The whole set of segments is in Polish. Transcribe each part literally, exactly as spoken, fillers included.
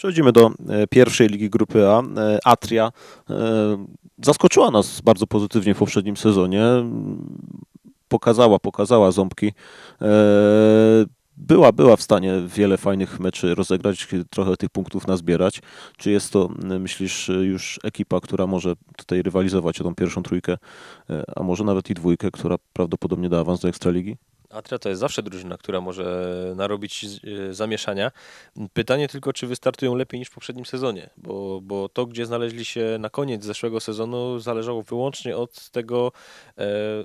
Przechodzimy do e, pierwszej ligi grupy A. E, Atria e, zaskoczyła nas bardzo pozytywnie w poprzednim sezonie. Pokazała, pokazała ząbki. E, Była, była w stanie wiele fajnych meczy rozegrać, trochę tych punktów nazbierać. Czy jest to, myślisz, już ekipa, która może tutaj rywalizować o tą pierwszą trójkę, e, a może nawet i dwójkę, która prawdopodobnie da awans do Ekstraligi? Atria to jest zawsze drużyna, która może narobić y, zamieszania. Pytanie tylko, czy wystartują lepiej niż w poprzednim sezonie, bo, bo to, gdzie znaleźli się na koniec zeszłego sezonu, zależało wyłącznie od tego e,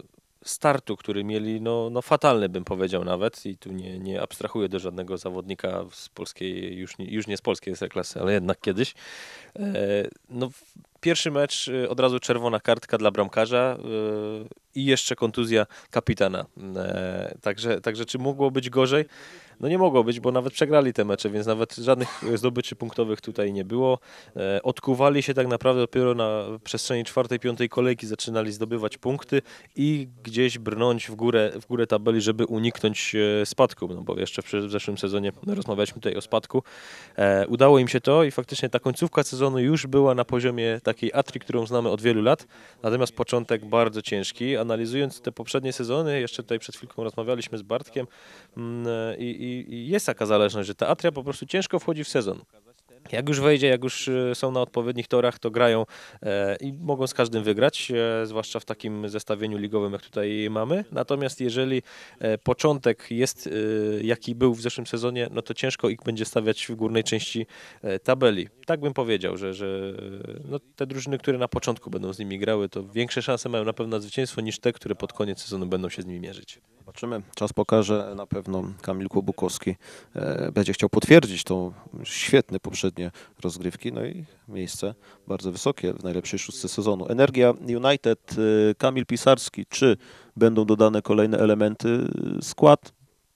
startu, który mieli, no, no fatalny bym powiedział nawet, i tu nie, nie abstrahuję do żadnego zawodnika z polskiej, już nie, już nie z polskiej Ekstraklasy, ale jednak kiedyś. E, no, Pierwszy mecz, y, od razu czerwona kartka dla bramkarza y, i jeszcze kontuzja kapitana. E, Także, także czy mogło być gorzej? No nie mogło być, bo nawet przegrali te mecze, więc nawet żadnych zdobyczy punktowych tutaj nie było. E, Odkuwali się tak naprawdę dopiero na przestrzeni czwartej, piątej kolejki, zaczynali zdobywać punkty i gdzieś brnąć w górę, w górę tabeli, żeby uniknąć e, spadku, no bo jeszcze w zeszłym sezonie rozmawialiśmy tutaj o spadku. E, Udało im się to i faktycznie ta końcówka sezonu już była na poziomie takiej Atrii, którą znamy od wielu lat, natomiast początek bardzo ciężki. Analizując te poprzednie sezony, jeszcze tutaj przed chwilką rozmawialiśmy z Bartkiem mm, i, i, i jest taka zależność, że ta Atria po prostu ciężko wchodzi w sezon. Jak już wejdzie, jak już e, są na odpowiednich torach, to grają e, i mogą z każdym wygrać, e, zwłaszcza w takim zestawieniu ligowym, jak tutaj mamy. Natomiast jeżeli e, początek jest e, jaki był w zeszłym sezonie, no to ciężko ich będzie stawiać w górnej części e, tabeli. Tak bym powiedział, że, że e, no, te drużyny, które na początku będą z nimi grały, to większe szanse mają na pewno na zwycięstwo niż te, które pod koniec sezonu będą się z nimi mierzyć. Zobaczymy. Czas pokaże. Na pewno Kamil Kłobukowski e, będzie chciał potwierdzić tą świetne poprzednie rozgrywki. No i miejsce bardzo wysokie w najlepszej szóstce sezonu. Energia United, e, Kamil Pisarski. Czy będą dodane kolejne elementy? Skład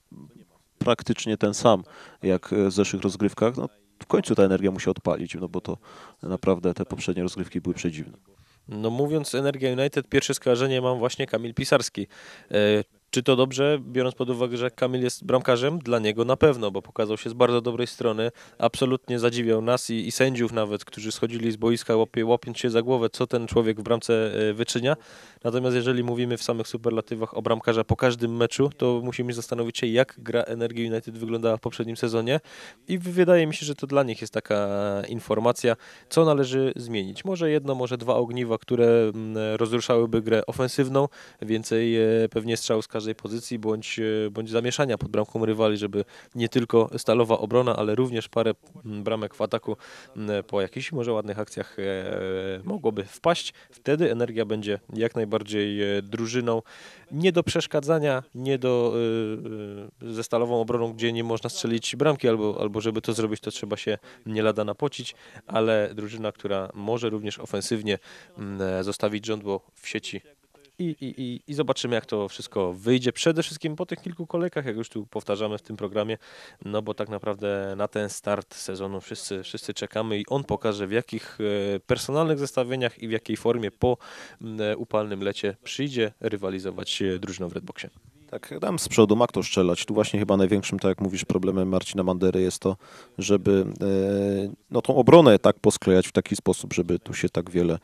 praktycznie ten sam jak w zeszłych rozgrywkach. No, w końcu ta Energia musi odpalić, no bo to naprawdę te poprzednie rozgrywki były przedziwne. No mówiąc Energia United, pierwsze skojarzenie mam właśnie Kamil Pisarski. E, Czy to dobrze, biorąc pod uwagę, że Kamil jest bramkarzem? Dla niego na pewno, bo pokazał się z bardzo dobrej strony. Absolutnie zadziwiał nas i, i sędziów nawet, którzy schodzili z boiska łapie, łapiąc się za głowę, co ten człowiek w bramce e, wyczynia. Natomiast jeżeli mówimy w samych superlatywach o bramkarza po każdym meczu, to musimy zastanowić się, jak gra Energia United wyglądała w poprzednim sezonie. I wydaje mi się, że to dla nich jest taka informacja, co należy zmienić. Może jedno, może dwa ogniwa, które mm, rozruszałyby grę ofensywną, więcej e, pewnie strzał z każdej pozycji, bądź, e, bądź zamieszania pod bramką rywali, żeby nie tylko stalowa obrona, ale również parę mm, bramek w ataku mm, po jakichś może ładnych akcjach e, mogłoby wpaść. Wtedy Energia będzie jak najbardziej e, drużyną nie do przeszkadzania, nie do e, e, ze stalową obroną, gdzie nie można strzelić bramki, albo, albo żeby to zrobić, to trzeba się nie lada napocić, ale drużyna, która może również ofensywnie mm, zostawić żądło w sieci. I, i, i, I zobaczymy, jak to wszystko wyjdzie. Przede wszystkim po tych kilku kolejkach, jak już tu powtarzamy w tym programie, no bo tak naprawdę na ten start sezonu wszyscy, wszyscy czekamy i on pokaże, w jakich e, personalnych zestawieniach i w jakiej formie po m, e, upalnym lecie przyjdzie rywalizować e, drużyną w Redboxie. Tak, tam z przodu ma kto strzelać. Tu właśnie chyba największym, tak jak mówisz, problemem Marcina Mandery jest to, żeby e, no, tą obronę tak posklejać w taki sposób, żeby tu się tak wiele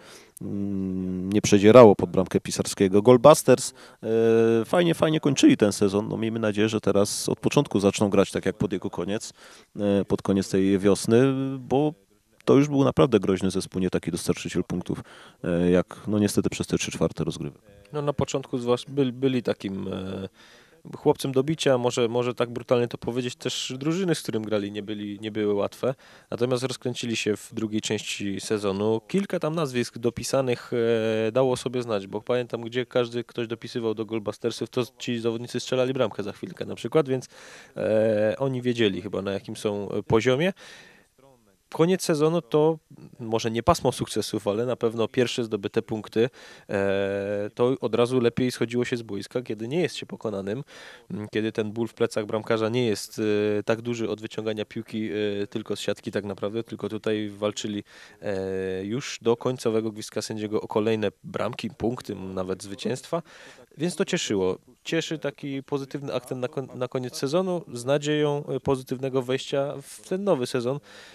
mm, nie przedzierało pod bramkę Pisarskiego. Goalbusters e, fajnie, fajnie kończyli ten sezon. No, miejmy nadzieję, że teraz od początku zaczną grać tak jak pod jego koniec, e, pod koniec tej wiosny, bo to już był naprawdę groźny zespół, nie taki dostarczyciel punktów, e, jak no niestety przez te trzy czwarte rozgrywek. No na początku z was byli, byli takim e, chłopcem do bicia, może, może tak brutalnie to powiedzieć, też drużyny, z którym grali, nie, byli, nie były łatwe, natomiast rozkręcili się w drugiej części sezonu. Kilka tam nazwisk dopisanych e, dało sobie znać, bo pamiętam, gdzie każdy ktoś dopisywał do Goalbustersów, to ci zawodnicy strzelali bramkę za chwilkę na przykład, więc e, oni wiedzieli chyba, na jakim są poziomie. Koniec sezonu to może nie pasmo sukcesów, ale na pewno pierwsze zdobyte punkty. E, to od razu lepiej schodziło się z boiska, kiedy nie jest się pokonanym, m, kiedy ten ból w plecach bramkarza nie jest e, tak duży od wyciągania piłki e, tylko z siatki tak naprawdę, tylko tutaj walczyli e, już do końcowego gwizdka sędziego o kolejne bramki, punkty, nawet zwycięstwa, więc to cieszyło. Cieszy taki pozytywny akcent na, kon- na koniec sezonu z nadzieją e, pozytywnego wejścia w ten nowy sezon. Mm,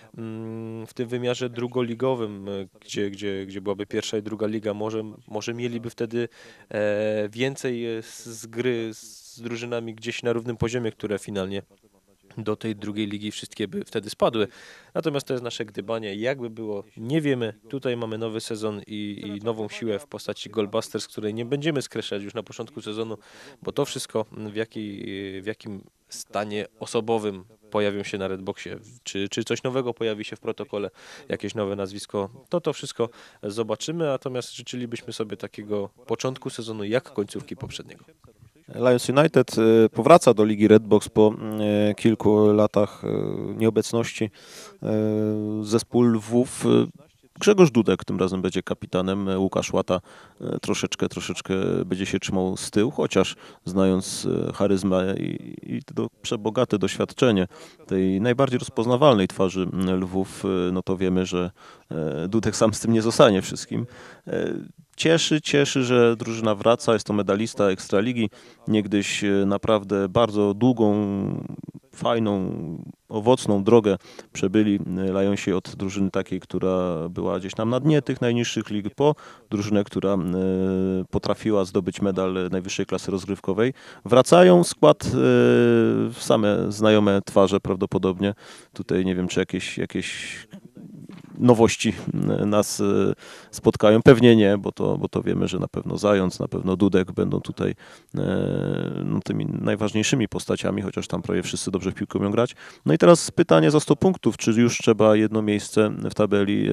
w tym wymiarze drugoligowym, e, gdzie, gdzie, gdzie byłaby pierwsza i druga liga, może, może mieliby wtedy e, więcej e, z, z gry z drużynami gdzieś na równym poziomie, które finalnie do tej drugiej ligi wszystkie by wtedy spadły. Natomiast to jest nasze gdybanie. Jakby było, nie wiemy. Tutaj mamy nowy sezon i, i nową siłę w postaci Goldbusters, której nie będziemy skreślać już na początku sezonu, bo to wszystko w, jaki, w jakim stanie osobowym pojawią się na Redboxie, czy, czy coś nowego pojawi się w protokole, jakieś nowe nazwisko, to to wszystko zobaczymy, natomiast życzylibyśmy sobie takiego początku sezonu jak końcówki poprzedniego. Lions United e, powraca do Ligi Redbox po e, kilku latach e, nieobecności. E, Zespół Lwów, e, Grzegorz Dudek tym razem będzie kapitanem, e, Łukasz Łata e, troszeczkę, troszeczkę będzie się trzymał z tyłu, chociaż znając e, charyzmę i, i to przebogate doświadczenie tej najbardziej rozpoznawalnej twarzy m, Lwów, e, no to wiemy, że e, Dudek sam z tym nie zostanie wszystkim. E, Cieszy, cieszy, że drużyna wraca, jest to medalista Ekstraligi, niegdyś e, naprawdę bardzo długą, fajną, owocną drogę przebyli e, Lionsi od drużyny takiej, która była gdzieś tam na dnie tych najniższych lig, po drużynę, która e, potrafiła zdobyć medal najwyższej klasy rozgrywkowej. Wracają, skład e, same znajome twarze prawdopodobnie. Tutaj nie wiem, czy jakieś, jakieś nowości nas e, spotkają. Pewnie nie, bo to, bo to wiemy, że na pewno Zając, na pewno Dudek będą tutaj e, no, tymi najważniejszymi postaciami, chociaż tam prawie wszyscy dobrze w piłkę umieją grać. No i teraz pytanie za sto punktów, czy już trzeba jedno miejsce w tabeli e,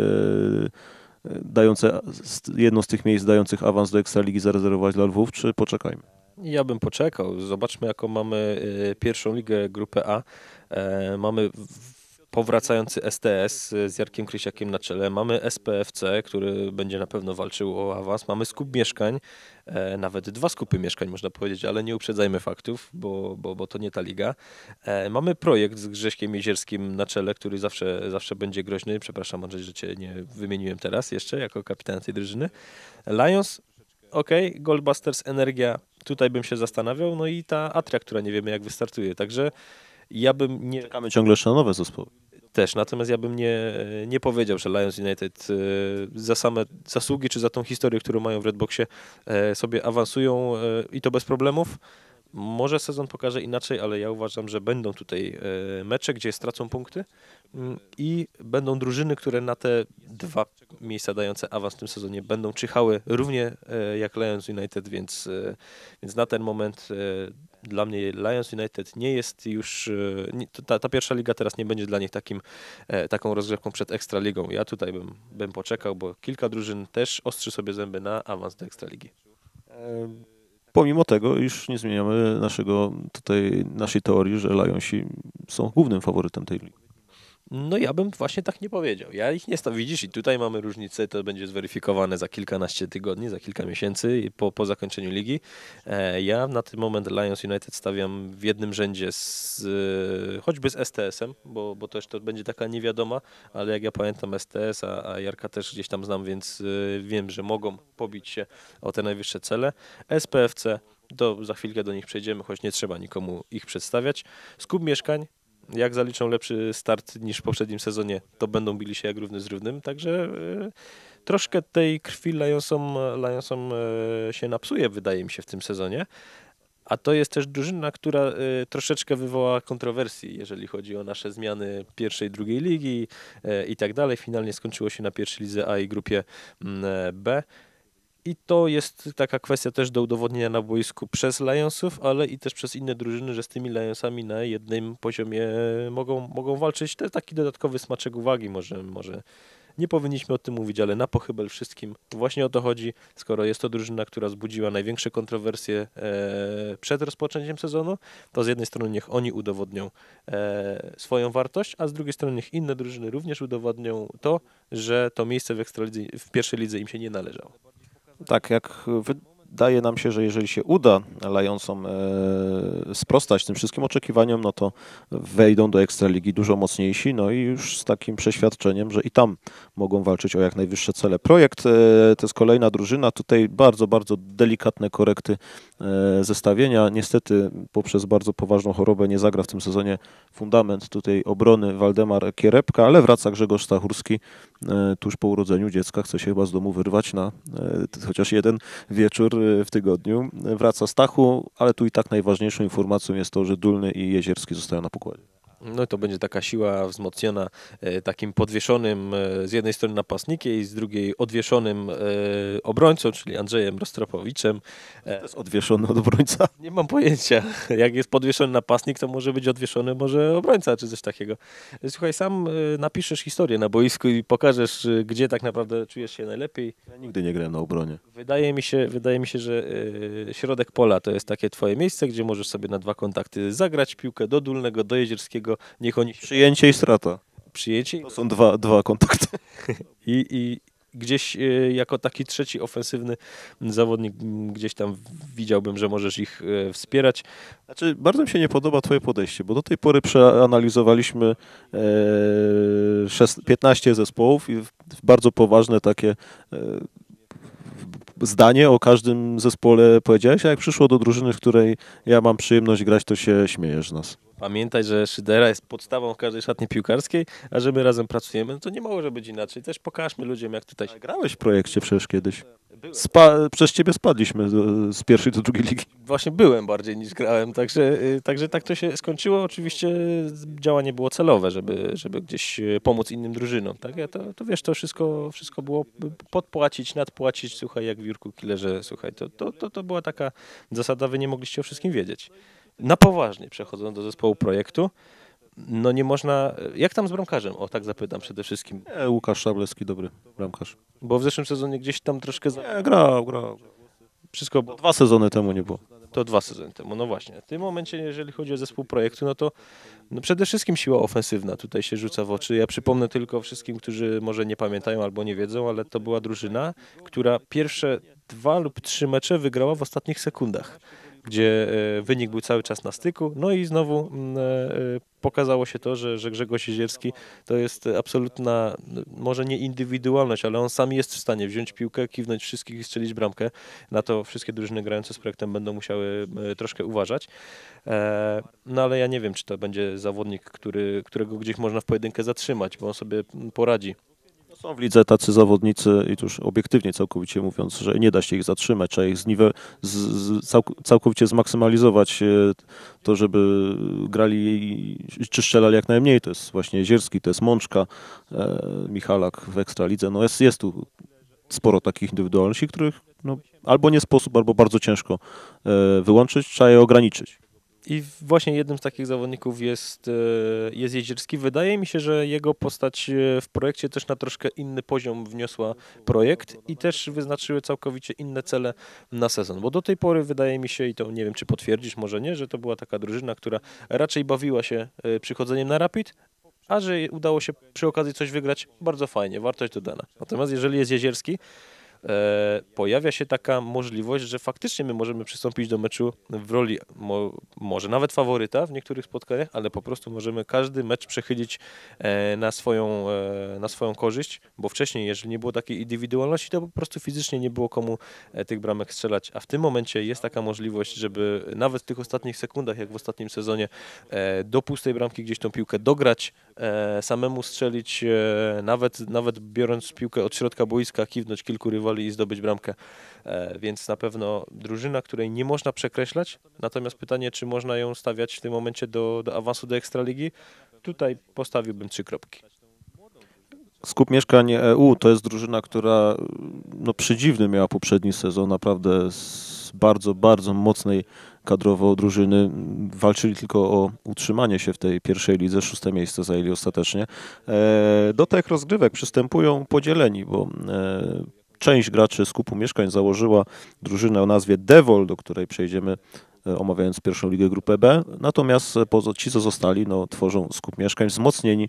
dające, jedno z tych miejsc dających awans do Ekstraligi zarezerwować dla Lwów, czy poczekajmy? Ja bym poczekał. Zobaczmy, jaką mamy e, pierwszą ligę, grupę A. E, mamy w- powracający S T S z Jarkiem Krysiakiem na czele. Mamy S P F C, który będzie na pewno walczył o awans. Mamy skup mieszkań, e, nawet dwa skupy mieszkań można powiedzieć, ale nie uprzedzajmy faktów, bo, bo, bo to nie ta liga. E, mamy projekt z Grześkiem Jezierskim na czele, który zawsze, zawsze będzie groźny. Przepraszam, Andrzej, że cię nie wymieniłem teraz jeszcze jako kapitana tej drużyny. Lions, ok, Goldbusters, Energia, tutaj bym się zastanawiał, no i ta Atria, która nie wiemy jak wystartuje, także ja bym nie... Czekamy ciągle jeszcze na nowe zespoły. Też, natomiast ja bym nie, nie powiedział, że Lions United e, za same zasługi, czy za tą historię, którą mają w Redboxie, e, sobie awansują e, i to bez problemów. Może sezon pokaże inaczej, ale ja uważam, że będą tutaj e, mecze, gdzie stracą punkty mm, i będą drużyny, które na te dwa miejsca dające awans w tym sezonie będą czyhały równie e, jak Lions United, więc, e, więc na ten moment e, dla mnie Lions United nie jest już, e, nie- ta, ta pierwsza liga teraz nie będzie dla nich takim, e, taką rozgrzewką przed Ekstraligą. Ja tutaj bym, bym poczekał, bo kilka drużyn też ostrzy sobie zęby na awans do Ekstraligi. E, Pomimo tego, iż nie zmieniamy naszego tutaj, naszej teorii, że Lionsi są głównym faworytem tej ligi. No ja bym właśnie tak nie powiedział. Ja ich nie stawiam. Widzisz, i tutaj mamy różnicę, to będzie zweryfikowane za kilkanaście tygodni, za kilka miesięcy i po, po zakończeniu ligi. E, ja na ten moment Lions United stawiam w jednym rzędzie z, e, choćby z S T S-em, bo, bo też to będzie taka niewiadoma, ale jak ja pamiętam S T S, a, a Jarka też gdzieś tam znam, więc e, wiem, że mogą pobić się o te najwyższe cele. S P F C, to za chwilkę do nich przejdziemy, choć nie trzeba nikomu ich przedstawiać. Skup mieszkań, jak zaliczą lepszy start niż w poprzednim sezonie, to będą bili się jak równy z równym, także e, troszkę tej krwi Lionsom, Lionsom e, się napsuje, wydaje mi się, w tym sezonie. A to jest też drużyna, która e, troszeczkę wywoła kontrowersji, jeżeli chodzi o nasze zmiany pierwszej, drugiej ligi e, i tak dalej. Finalnie skończyło się na pierwszej lidze A i grupie mm, e, B. I to jest taka kwestia też do udowodnienia na boisku przez Lionsów, ale i też przez inne drużyny, że z tymi Lionsami na jednym poziomie mogą, mogą walczyć. To jest taki dodatkowy smaczek uwagi, może, może nie powinniśmy o tym mówić, ale na pochybel wszystkim właśnie o to chodzi, skoro jest to drużyna, która wzbudziła największe kontrowersje e, przed rozpoczęciem sezonu, to z jednej strony niech oni udowodnią e, swoją wartość, a z drugiej strony niech inne drużyny również udowodnią to, że to miejsce w, ekstralidze, w pierwszej lidze im się nie należało. Tak, jak wy, wydaje nam się, że jeżeli się uda Lionsom e, sprostać tym wszystkim oczekiwaniom, no to wejdą do Ekstraligi dużo mocniejsi, no i już z takim przeświadczeniem, że i tam mogą walczyć o jak najwyższe cele. Projekt e, to jest kolejna drużyna, tutaj bardzo, bardzo delikatne korekty e, zestawienia. Niestety poprzez bardzo poważną chorobę nie zagra w tym sezonie fundament tutaj obrony Waldemar Kierepka, ale wraca Grzegorz Stachurski e, tuż po urodzeniu dziecka, chce się chyba z domu wyrwać na e, chociaż jeden wieczór w tygodniu. Wraca Stachu, ale tu i tak najważniejszą informacją jest to, że Dulny i Jezierski zostają na pokładzie. No to będzie taka siła wzmocniona e, takim podwieszonym e, z jednej strony napastnikiem i z drugiej odwieszonym e, obrońcą, czyli Andrzejem Rostropowiczem. To jest odwieszony od obrońca. Nie mam pojęcia. Jak jest podwieszony napastnik, to może być odwieszony może obrońca, czy coś takiego. Słuchaj, sam e, napiszesz historię na boisku i pokażesz, e, gdzie tak naprawdę czujesz się najlepiej. Ja nigdy nie grałem na obronie. Wydaje mi się, wydaje mi się, że e, środek pola to jest takie twoje miejsce, gdzie możesz sobie na dwa kontakty zagrać piłkę do Dulnego, do Jezierskiego. Niech oni się Przyjęcie i strata. przyjęci To są dwa, dwa kontakty. i, i gdzieś e, jako taki trzeci ofensywny zawodnik m, gdzieś tam widziałbym, że możesz ich e, wspierać. Znaczy, bardzo mi się nie podoba twoje podejście, bo do tej pory przeanalizowaliśmy e, szes- piętnaście zespołów i w- bardzo poważne takie e, zdanie o każdym zespole powiedziałeś, a jak przyszło do drużyny, w której ja mam przyjemność grać, to się śmiejesz z nas. Pamiętaj, że Szydera jest podstawą w każdej szatni piłkarskiej, a że my razem pracujemy, no to nie może być inaczej. Też pokażmy ludziom, jak tutaj się... Grałeś w projekcie przecież kiedyś. Spa- przez ciebie spadliśmy z, z pierwszej do drugiej ligi. Właśnie byłem bardziej niż grałem, także, y, także tak to się skończyło. Oczywiście działanie było celowe, żeby, żeby gdzieś y, pomóc innym drużynom. Tak? Ja to, to wiesz, to wszystko, wszystko było podpłacić, nadpłacić, słuchaj, jak w Jurku Killerze, słuchaj, to, to, to, to była taka zasada, wy nie mogliście o wszystkim wiedzieć. Na poważnie przechodząc do zespołu projektu, no nie można... Jak tam z bramkarzem? O, tak zapytam przede wszystkim. Nie, Łukasz Szablewski, dobry bramkarz. Bo w zeszłym sezonie gdzieś tam troszkę... Za... Nie, grał, grał. Wszystko było... Dwa sezony temu nie było. To dwa sezony temu, no właśnie. W tym momencie, jeżeli chodzi o zespół projektu, no to no przede wszystkim siła ofensywna tutaj się rzuca w oczy. Ja przypomnę tylko wszystkim, którzy może nie pamiętają albo nie wiedzą, ale to była drużyna, która pierwsze dwa lub trzy mecze wygrała w ostatnich sekundach, gdzie e, wynik był cały czas na styku. No i znowu mm, e, pokazało się to, że, że Grzegorz Jezierski to jest absolutna, no, może nie indywidualność, ale on sam jest w stanie wziąć piłkę, kiwnąć wszystkich i strzelić bramkę. Na to wszystkie drużyny grające z projektem będą musiały e, troszkę uważać. E, no ale ja nie wiem, czy to będzie zawodnik, który, którego gdzieś można w pojedynkę zatrzymać, bo on sobie mm, poradzi. Są w lidze tacy zawodnicy i tu już obiektywnie całkowicie mówiąc, że nie da się ich zatrzymać, trzeba ich zniwe- z, z, całk- całkowicie zmaksymalizować e, to, żeby grali czy strzelali jak najmniej. To jest właśnie Jezierski, to jest Mączka, e, Michalak w Ekstralidze. No jest, jest tu sporo takich indywidualności, których no, albo nie sposób, albo bardzo ciężko e, wyłączyć, trzeba je ograniczyć. I właśnie jednym z takich zawodników jest, e, jest Jezierski. Wydaje mi się, że jego postać e, w projekcie też na troszkę inny poziom wniosła projekt i też wyznaczyły całkowicie inne cele na sezon. Bo do tej pory wydaje mi się, i to nie wiem, czy potwierdzisz, może nie, że to była taka drużyna, która raczej bawiła się e, przychodzeniem na Rapid, a że udało się przy okazji coś wygrać, bardzo fajnie, wartość dodana. Natomiast jeżeli jest Jezierski, e, pojawia się taka możliwość, że faktycznie my możemy przystąpić do meczu w roli mo, może nawet faworyta w niektórych spotkaniach, ale po prostu możemy każdy mecz przechylić e, na, swoją, e, na swoją korzyść, bo wcześniej, jeżeli nie było takiej indywidualności, to po prostu fizycznie nie było komu e, tych bramek strzelać, a w tym momencie jest taka możliwość, żeby nawet w tych ostatnich sekundach, jak w ostatnim sezonie, e, do pustej bramki gdzieś tą piłkę dograć, e, samemu strzelić, e, nawet, nawet biorąc piłkę od środka boiska, kiwnąć kilku rywali i zdobyć bramkę. E, więc na pewno drużyna, której nie można przekreślać, natomiast pytanie, czy można ją stawiać w tym momencie do, do awansu do Ekstraligi, tutaj postawiłbym trzy kropki. Skup Mieszkań E U to jest drużyna, która no, przedziwny miała poprzedni sezon, naprawdę z bardzo, bardzo mocnej kadrowo drużyny. Walczyli tylko o utrzymanie się w tej pierwszej lidze, szóste miejsce zajęli ostatecznie. E, do tych rozgrywek przystępują podzieleni, bo e, część graczy Skupu Mieszkań założyła drużynę o nazwie Devol, do której przejdziemy omawiając pierwszą ligę grupę B, natomiast poza, ci, co zostali, no, tworzą Skup Mieszkań wzmocnieni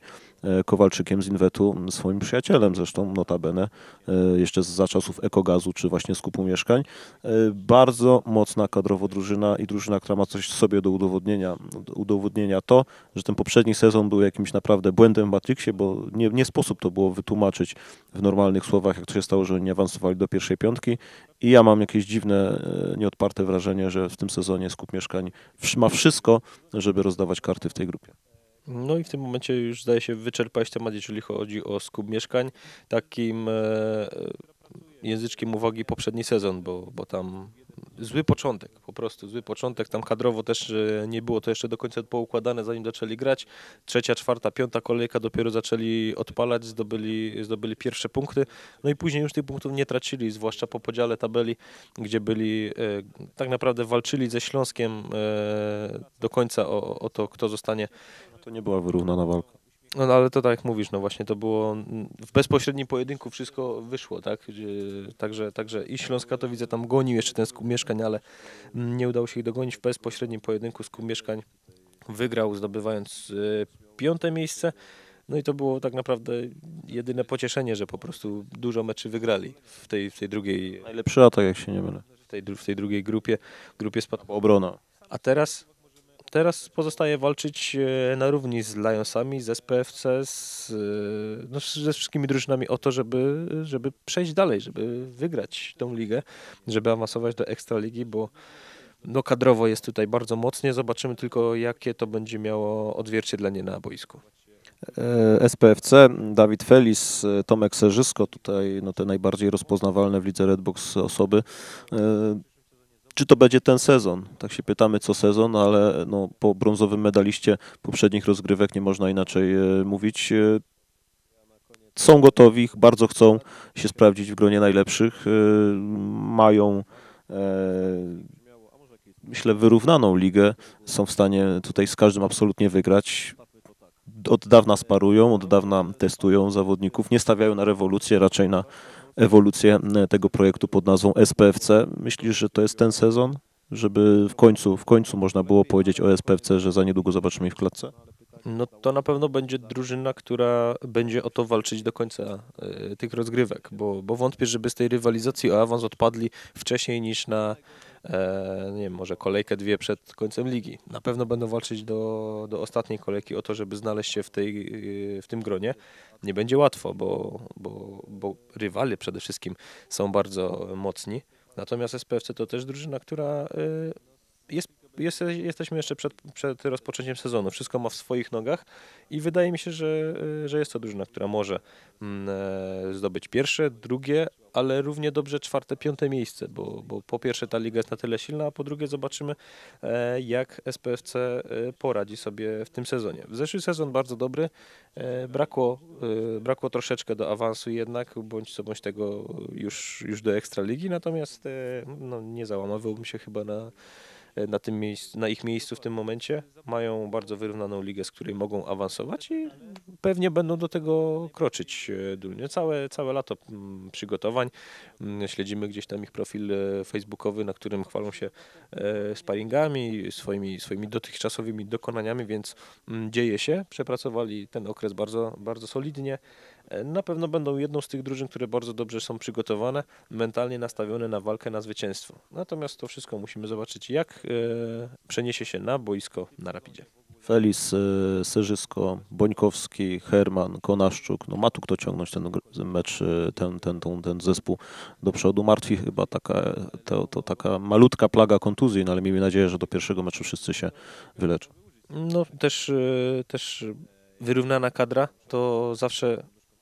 Kowalczykiem z Inwetu, swoim przyjacielem zresztą, notabene, jeszcze za czasów Ekogazu, czy właśnie skupu mieszkań. Bardzo mocna kadrowo drużyna i drużyna, która ma coś sobie do udowodnienia. Udowodnienia to, że ten poprzedni sezon był jakimś naprawdę błędem w Matrixie, bo nie, nie sposób to było wytłumaczyć w normalnych słowach, jak to się stało, że oni nie awansowali do pierwszej piątki. I ja mam jakieś dziwne, nieodparte wrażenie, że w tym sezonie skup mieszkań ma wszystko, żeby rozdawać karty w tej grupie. No i w tym momencie już zdaje się wyczerpać temat, jeżeli chodzi o skup mieszkań. Takim e, języczkiem uwagi poprzedni sezon, bo, bo tam zły początek, po prostu zły początek. Tam kadrowo też e, nie było to jeszcze do końca poukładane, zanim zaczęli grać. Trzecia, czwarta, piąta kolejka dopiero zaczęli odpalać, zdobyli, zdobyli pierwsze punkty. No i później już tych punktów nie tracili, zwłaszcza po podziale tabeli, gdzie byli, e, tak naprawdę walczyli ze Śląskiem e, do końca o, o to, kto zostanie. To nie była wyrównana walka. No, no ale to tak jak mówisz, no właśnie to było w bezpośrednim pojedynku wszystko wyszło, tak? Gdzie, także, także i Śląsk Katowice tam gonił jeszcze ten skup mieszkań, ale nie udało się ich dogonić w bezpośrednim pojedynku. Skup mieszkań wygrał, zdobywając y, piąte miejsce. No i to było tak naprawdę jedyne pocieszenie, że po prostu dużo meczy wygrali w tej, w tej drugiej, Najlepszy atak, jak się nie mylę. w tej, dru- w tej drugiej grupie, grupie spadku. Obrona. A teraz Teraz pozostaje walczyć e, na równi z Lionsami, z S P F C, z, e, no, ze wszystkimi drużynami o to, żeby, żeby przejść dalej, żeby wygrać tą ligę, żeby awansować do Ekstraligi, bo no, kadrowo jest tutaj bardzo mocnie. Zobaczymy tylko, jakie to będzie miało odzwierciedlenie na boisku. S P F C, Dawid Felis, Tomek Serzysko, tutaj no, te najbardziej rozpoznawalne w lidze Redbox osoby. Czy to będzie ten sezon? Tak się pytamy co sezon, ale no, po brązowym medaliście poprzednich rozgrywek nie można inaczej e, mówić. E, są gotowi, bardzo chcą się sprawdzić w gronie najlepszych. E, mają, e, myślę, wyrównaną ligę. Są w stanie tutaj z każdym absolutnie wygrać. Od dawna sparują, od dawna testują zawodników. Nie stawiają na rewolucję, raczej na ewolucję tego projektu pod nazwą S P F C. Myślisz, że to jest ten sezon, żeby w końcu, w końcu można było powiedzieć o S P F C, że za niedługo zobaczymy ich w klatce? No to na pewno będzie drużyna, która będzie o to walczyć do końca y, tych rozgrywek, bo, bo wątpię, żeby z tej rywalizacji o awans odpadli wcześniej niż na e, nie wiem, może kolejkę, dwie przed końcem ligi. Na pewno będą walczyć do, do ostatniej kolejki o to, żeby znaleźć się w, tej, y, w tym gronie. Nie będzie łatwo, bo, bo, bo rywale przede wszystkim są bardzo mocni. Natomiast S P F C to też drużyna, która y, jest Jest, jesteśmy jeszcze przed, przed rozpoczęciem sezonu. Wszystko ma w swoich nogach i wydaje mi się, że, że jest to drużyna, która może mm, e, zdobyć pierwsze, drugie, ale równie dobrze czwarte, piąte miejsce, bo, bo po pierwsze ta liga jest na tyle silna, a po drugie zobaczymy, e, jak S P F C e, poradzi sobie w tym sezonie. Zeszły sezon bardzo dobry, e, brakło, e, brakło troszeczkę do awansu jednak, bądź co bądź tego już, już do Ekstraligi, natomiast e, no, nie załamywałbym się chyba na na, tym miejscu, na ich miejscu w tym momencie. Mają bardzo wyrównaną ligę, z której mogą awansować i pewnie będą do tego kroczyć dumnie. Całe, całe lato mm, przygotowań. Mm, Śledzimy gdzieś tam ich profil e, facebookowy, na którym chwalą się e, sparingami, swoimi, swoimi dotychczasowymi dokonaniami, więc mm, dzieje się. Przepracowali ten okres bardzo, bardzo solidnie. Na pewno będą jedną z tych drużyn, które bardzo dobrze są przygotowane, mentalnie nastawione na walkę na zwycięstwo. Natomiast to wszystko musimy zobaczyć, jak e, przeniesie się na boisko na Rapidzie. Felis, e, Serzysko, Bońkowski, Herman, Konaszczuk. No ma tu kto ciągnąć ten gr- mecz, e, ten, ten, ten, ten zespół do przodu. Martwi chyba taka, to, to taka malutka plaga kontuzji, no ale miejmy nadzieję, że do pierwszego meczu wszyscy się wyleczą. No też, e, też wyrównana kadra to zawsze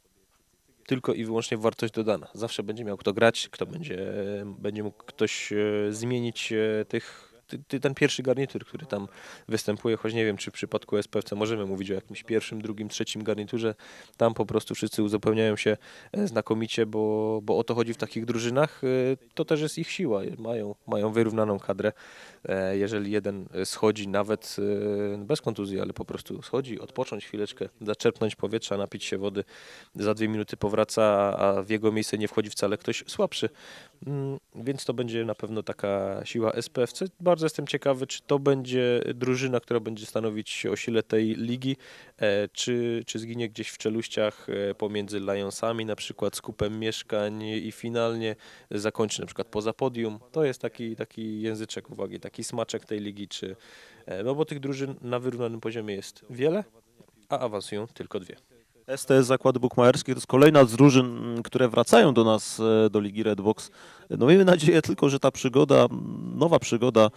tylko i wyłącznie wartość dodana. Zawsze będzie miał kto grać, kto będzie, będzie mógł ktoś e, zmienić e, tych, ty, ty, ten pierwszy garnitur, który tam występuje, choć nie wiem, czy w przypadku S P F C możemy mówić o jakimś pierwszym, drugim, trzecim garniturze. Tam po prostu wszyscy uzupełniają się e, znakomicie, bo, bo o to chodzi w takich drużynach. E, To też jest ich siła. Mają, mają wyrównaną kadrę. E, Jeżeli jeden schodzi nawet e, bez kontuzji, ale po prostu schodzi, odpocząć chwileczkę, zaczerpnąć powietrza, napić się wody, za dwie minuty powraca, a w jego miejsce nie wchodzi wcale ktoś słabszy, Mm, Więc to będzie na pewno taka siła S P F C. Bardzo jestem ciekawy, czy to będzie drużyna, która będzie stanowić o sile tej ligi, e, czy, czy zginie gdzieś w czeluściach e, pomiędzy Lionsami, na przykład skupem mieszkań i finalnie zakończy na przykład poza podium. To jest taki, taki języczek uwagi, taki smaczek tej ligi, czy, e, no bo tych drużyn na wyrównanym poziomie jest wiele, a awansują tylko dwie. S T S Zakłady Bukmacherskie to jest kolejna z drużyn, które wracają do nas, e, do Ligi Redbox. No miejmy nadzieję tylko, że ta przygoda, nowa przygoda e,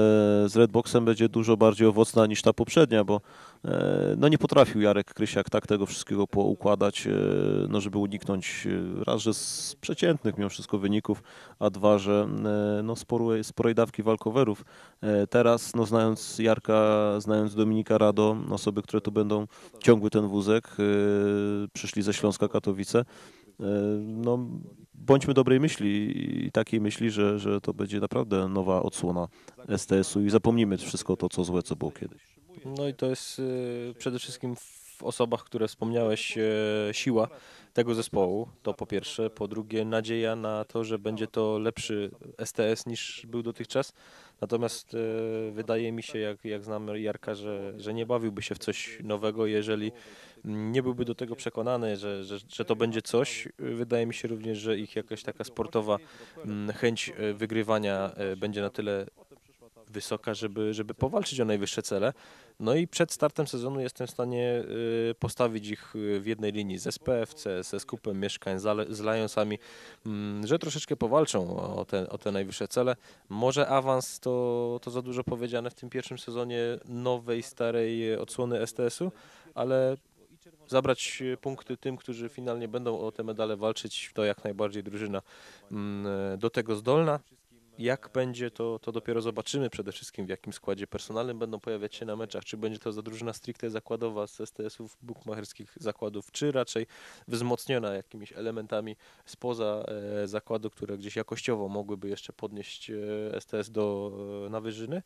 z Redboxem będzie dużo bardziej owocna niż ta poprzednia, bo e, no nie potrafił Jarek Krysiak tak tego wszystkiego poukładać, e, no żeby uniknąć e, raz, że z przeciętnych mimo wszystko wyników, a dwa, że e, no sporej, sporej dawki walkowerów. E, Teraz, no znając Jarka, znając Dominika Rado, osoby, które tu będą ciągły ten wózek, e, przyszli ze Śląska Katowice. E, No, bądźmy dobrej myśli i takiej myśli, że, że to będzie naprawdę nowa odsłona S T S-u i zapomnimy wszystko to, co złe, co było kiedyś. No i to jest y, przede wszystkim w osobach, które wspomniałeś, e, siła tego zespołu, to po pierwsze. Po drugie, nadzieja na to, że będzie to lepszy S T S niż był dotychczas. Natomiast e, wydaje mi się, jak, jak znamy Jarka, że, że nie bawiłby się w coś nowego, jeżeli nie byłby do tego przekonany, że, że, że to będzie coś. Wydaje mi się również, że ich jakaś taka sportowa mm, chęć e, wygrywania e, będzie na tyle wysoka, żeby, żeby powalczyć o najwyższe cele. No i przed startem sezonu jestem w stanie y, postawić ich y, w jednej linii z S P F C, ze skupem mieszkań, z Ale- z Lionsami, mm, że troszeczkę powalczą o te, o te najwyższe cele. Może awans to, to za dużo powiedziane w tym pierwszym sezonie nowej, starej odsłony S T S-u, ale zabrać y, punkty tym, którzy finalnie będą o te medale walczyć, to jak najbardziej drużyna mm, do tego zdolna. Jak będzie, to, to dopiero zobaczymy przede wszystkim, w jakim składzie personalnym będą pojawiać się na meczach. Czy będzie to za drużyna stricte zakładowa z S T S-ów, bukmacherskich zakładów, czy raczej wzmocniona jakimiś elementami spoza e, zakładu, które gdzieś jakościowo mogłyby jeszcze podnieść e, S T S do, e, na wyżyny.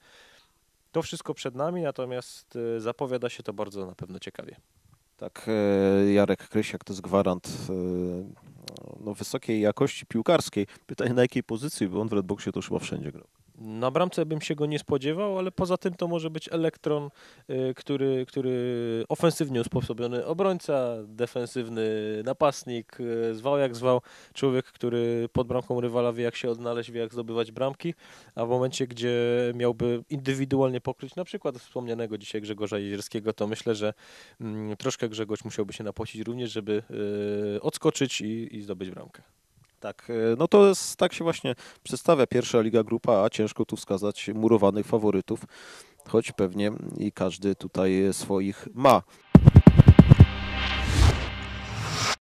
To wszystko przed nami, natomiast e, zapowiada się to bardzo na pewno ciekawie. Tak, e, Jarek Krysiak to jest gwarant e, no, wysokiej jakości piłkarskiej. Pytanie na jakiej pozycji, bo on w Redboxie to już chyba wszędzie grał. Na bramce bym się go nie spodziewał, ale poza tym to może być elektron, y, który, który ofensywnie usposobiony obrońca, defensywny napastnik, y, zwał jak zwał, człowiek, który pod bramką rywala wie jak się odnaleźć, wie jak zdobywać bramki, a w momencie, gdzie miałby indywidualnie pokryć na przykład wspomnianego dzisiaj Grzegorza Jezierskiego, to myślę, że mm, troszkę Grzegorz musiałby się napocić również, żeby y, odskoczyć i, i zdobyć bramkę. Tak, e, no to jest, tak się właśnie przedstawia pierwsza Liga Grupa A. Ciężko tu wskazać murowanych faworytów, choć pewnie i każdy tutaj swoich ma.